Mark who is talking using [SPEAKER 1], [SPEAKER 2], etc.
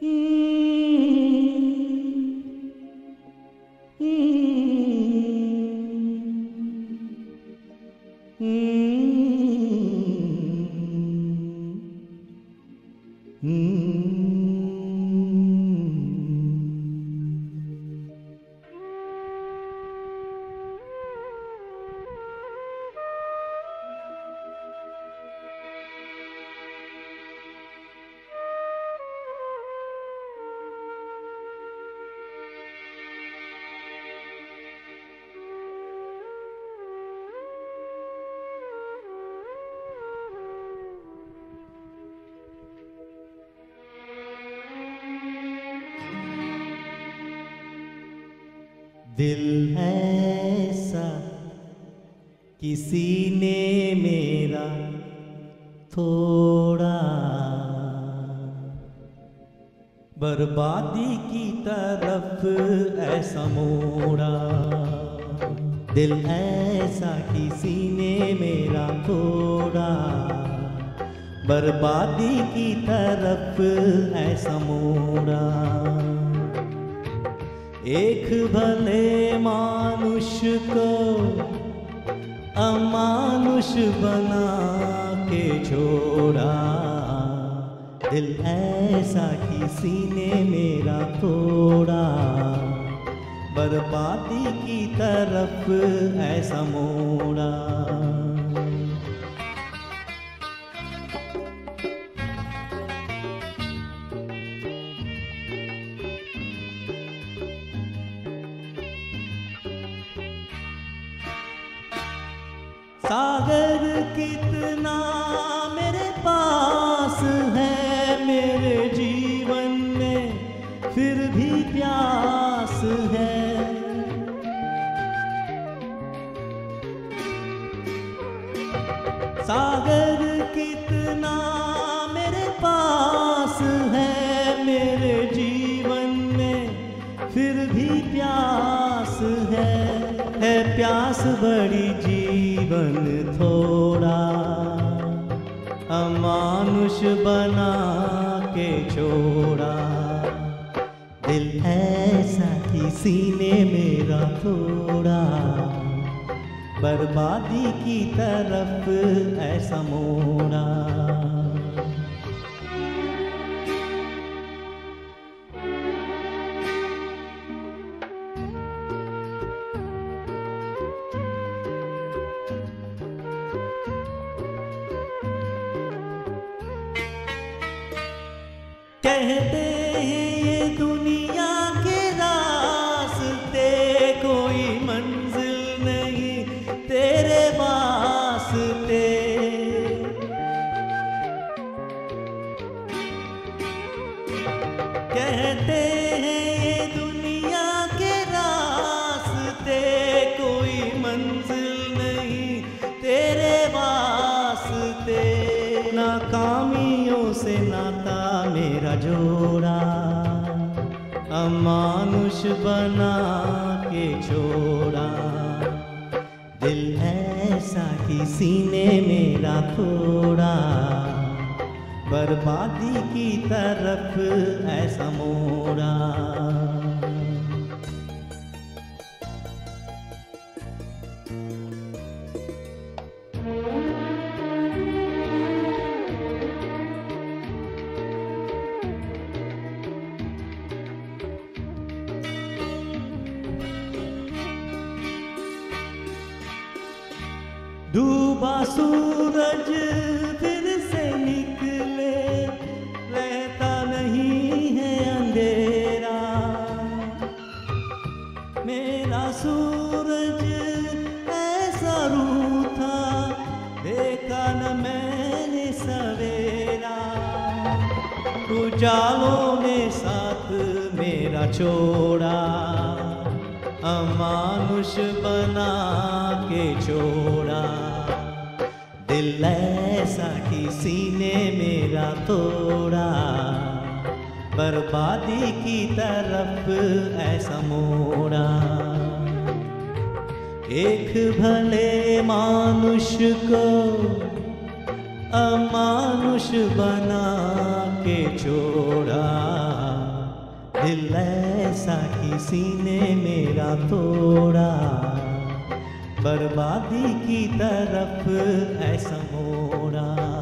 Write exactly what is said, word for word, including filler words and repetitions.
[SPEAKER 1] दिल ऐसा किसी ने मेरा थोड़ा बर्बादी की तरफ ऐसा मोड़ा। दिल ऐसा किसी ने मेरा थोड़ा बर्बादी की तरफ ऐसा मोड़ा। एक भले मानुष को अमानुष बना के छोड़ा। दिल ऐसा किसी ने मेरा तोड़ा बर्बादी की तरफ ऐसा मोड़ा। सागर कितना मेरे पास है मेरे जीवन में फिर भी प्यास है। सागर कितना मेरे पास है मेरे जीवन में फिर भी प्यास है। है प्यास बड़ी जीवन थोड़ा अमानुष बना के छोड़ा। दिल ऐसा किसी ने मेरा तोड़ा बर्बादी की तरफ ऐसा मोड़ा। कहते हैं ये दुनिया के रास्ते कोई मंजिल नहीं तेरे वास्ते। कहते हैं ये दुनिया के रास्ते कोई मंजिल नहीं तेरे वास्ते। नाकामियों से नाता मेरा जोड़ा अमानुष बना के छोड़ा। दिल ऐसा किसी ने मेरा तोड़ा बर्बादी की तरफ ऐसा मोड़ा। डूबा सूरज फिर से निकले रहता नहीं है अंधेरा। मेरा सूरज ऐसा रूठा देखा न मैंने सवेरा। उजालों ने साथ मेरा छोड़ा अमानुष बना के छोड़ा। दिल ऐसा किसी ने मेरा तोड़ा बर्बादी की तरफ ऐसा मोड़ा। एक भले मानुष को अमानुष बना के छोड़ा। दिल ऐसा किसी ने मेरा तोड़ा, बर्बादी की तरफ ऐसा मोड़ा।